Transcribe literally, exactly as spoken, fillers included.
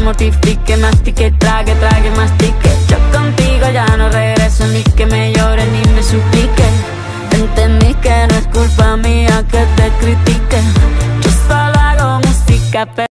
mortifique, mastique, trague, trague, mastique. Yo contigo ya no regreso, ni que me llore ni me suplique. Entendí que no es culpa mía que te critique, yo solo hago música.